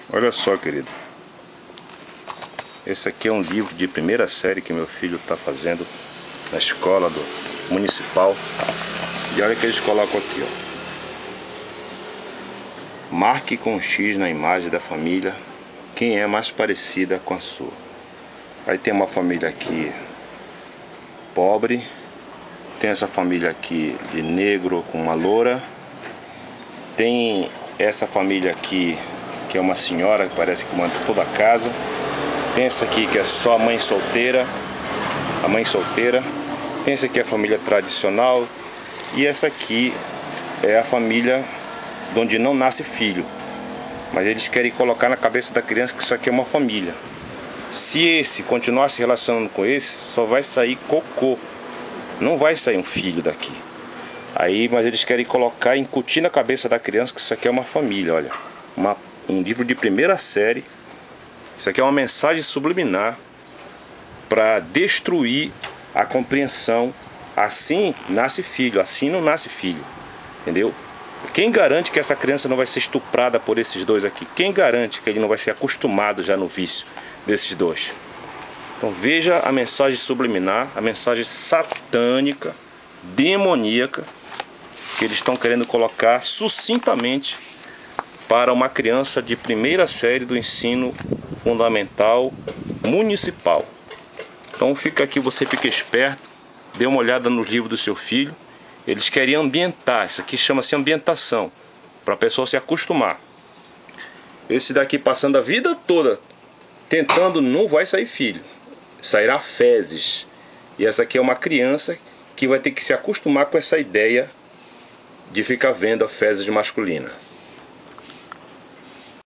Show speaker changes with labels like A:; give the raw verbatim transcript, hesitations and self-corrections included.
A: Olha só, querido. Esse aqui é um livro de primeira série que meu filho está fazendo na escola do municipal. E olha que eles colocam aqui, ó. Marque com um X na imagem da família quem é mais parecida com a sua. Aí tem uma família aqui pobre. Tem essa família aqui de negro com uma loura. Tem essa família aqui que é uma senhora que parece que manda toda a casa. Tem essa aqui que é só a mãe solteira, a mãe solteira. Tem essa aqui é a família tradicional. E essa aqui é a família onde não nasce filho. Mas eles querem colocar na cabeça da criança que isso aqui é uma família. Se esse continuar se relacionando com esse, só vai sair cocô. Não vai sair um filho daqui. Aí, mas eles querem colocar, incutir na cabeça da criança que isso aqui é uma família, olha. Uma, um livro de primeira série. Isso aqui é uma mensagem subliminar para destruir a compreensão. Assim nasce filho, assim não nasce filho. Entendeu? Quem garante que essa criança não vai ser estuprada por esses dois aqui? Quem garante que ele não vai ser acostumado já no vício desses dois? Então veja a mensagem subliminar, a mensagem satânica, demoníaca, que eles estão querendo colocar sucintamente para uma criança de primeira série do ensino fundamental municipal. Então fica aqui, você fica esperto, dê uma olhada no livro do seu filho. Eles querem ambientar, isso aqui chama-se ambientação, para a pessoa se acostumar. Esse daqui passando a vida toda tentando, não vai sair filho, sairá fezes. E essa aqui é uma criança que vai ter que se acostumar com essa ideia de ficar vendo a fezes masculina.